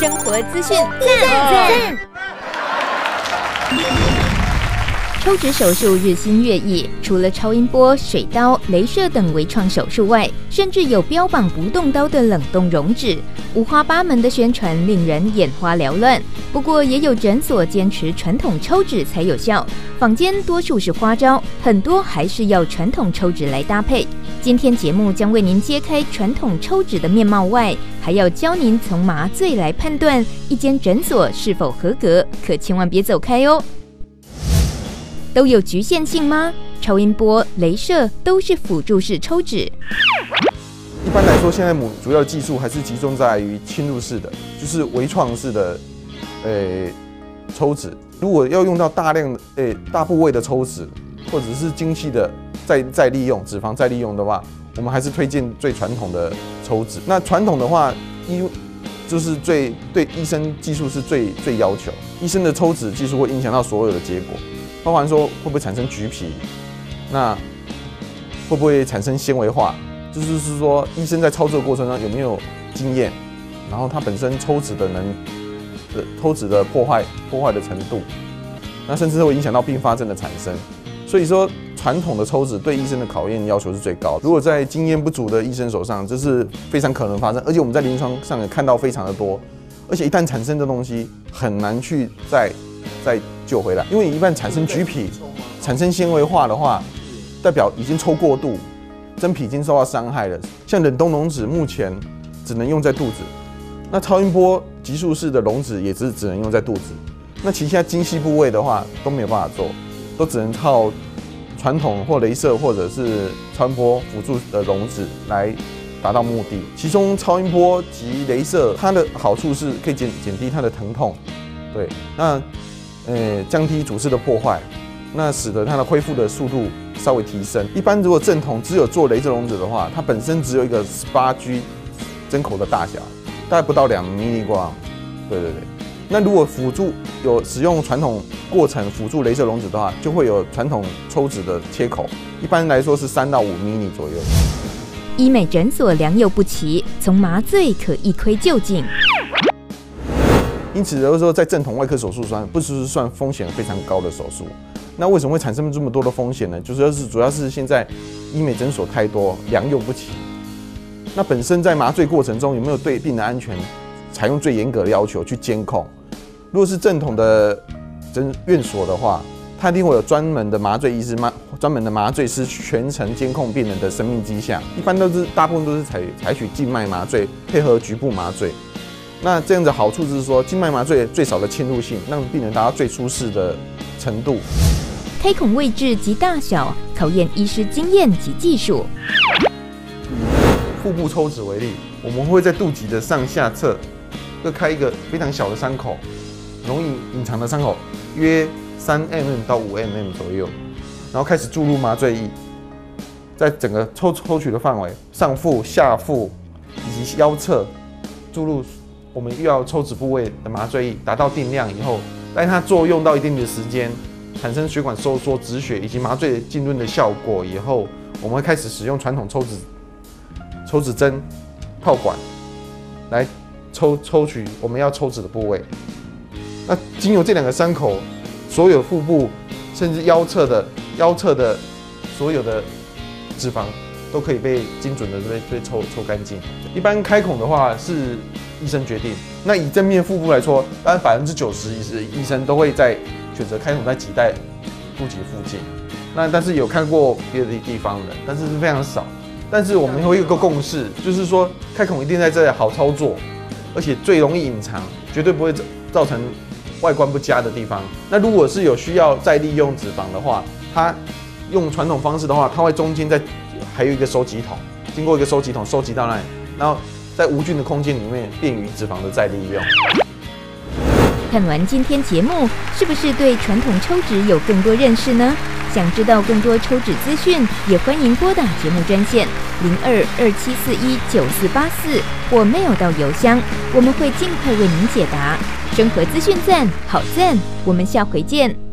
生活资讯赞。抽脂手术日新月异，除了超音波、水刀、雷射等微创手术外，甚至有标榜不动刀的冷冻溶脂，五花八门的宣传令人眼花缭乱。不过，也有诊所坚持传统抽脂才有效，坊间多数是花招，很多还是要传统抽脂来搭配。今天节目将为您揭开传统抽脂的面貌外，还要教您从麻醉来判断一间诊所是否合格，可千万别走开哦。都有局限性吗？超音波、雷射都是辅助式抽脂。 一般来说，现在主要的技术还是集中在于侵入式的，就是微创式的，抽脂。如果要用到大部位的抽脂，或者是精细的再利用脂肪再利用的话，我们还是推荐最传统的抽脂。那传统的话，就是对医生技术是最要求，医生的抽脂技术会影响到所有的结果。包含说会不会产生橘皮，那会不会产生纤维化？就是说，医生在操作过程中有没有经验，然后他本身抽脂的破坏的程度，那甚至会影响到并发症的产生。所以说，传统的抽脂对医生的考验要求是最高的。如果在经验不足的医生手上，这是非常可能发生，而且我们在临床上也看到非常的多。而且一旦产生的东西，很难去再救回来，因为你一旦产生橘皮、产生纤维化的话，代表已经抽过度，真皮已经受到伤害了。像冷冻溶脂目前只能用在肚子，那超音波急速式的溶脂也只能用在肚子。那其他精细部位的话都没有办法做，都只能靠传统或雷射或者是超音波辅助的溶脂来达到目的。其中超音波及雷射，它的好处是可以减低它的疼痛，对，那降低组织的破坏，那使得它的恢复的速度稍微提升。一般如果正统只有做雷射溶脂的话，它本身只有一个18G 针口的大小，大概不到2 mg。对。那如果辅助有使用传统过程辅助雷射溶脂的话，就会有传统抽脂的切口，一般来说是3到5 mg 左右。 医美诊所良莠不齐，从麻醉可一窥究竟。 因此，有的时候在正统外科手术上，不是算风险非常高的手术。那为什么会产生这么多的风险呢？就是主要是现在医美诊所太多，良莠不齐。那本身在麻醉过程中有没有对病人安全采用最严格的要求去监控？如果是正统的院所的话，它一定会有专门的麻醉医师、专门的麻醉师全程监控病人的生命迹象。一般大部分都是采取静脉麻醉配合局部麻醉。那这样的好处是说，静脉麻醉最少的侵入性，让病人达到最舒适的程度。 开孔位置及大小，考验医师经验及技术。 以腹部抽脂为例，我们会在肚脐的上下侧各开一个非常小的伤口，容易隐藏的伤口，约3 mm 到5 mm 左右，然后开始注入麻醉液，在整个抽取的范围，上腹、下腹以及腰侧注入我们要抽脂部位的麻醉液，达到定量以后，让它作用到一定的时间，产生血管收缩、止血以及麻醉浸润的效果以后，我们会开始使用传统抽脂针、套管来抽取我们要抽脂的部位。那经由这2个伤口，所有腹部甚至腰侧的所有的脂肪都可以被精准的被抽干净。一般开孔的话是医生决定。那以正面腹部来说，当然90%医生都会选择开孔在脐带肚脐附近。那但是有看过别的地方的，但是非常少。但是我们会有一个共识，就是说开孔一定在这里好操作，而且最容易隐藏，绝对不会造成外观不佳的地方。那如果是有需要再利用脂肪的话，它用传统方式的话，它会中间还有一个收集桶，经过一个收集桶收集到那里，然后在无菌的空间里面，便于脂肪的再利用。 看完今天节目，是不是对传统抽脂有更多认识呢？想知道更多抽脂资讯，也欢迎拨打节目专线0227419484或 mail 到邮箱，我们会尽快为您解答。生活资讯赞，好赞！我们下回见。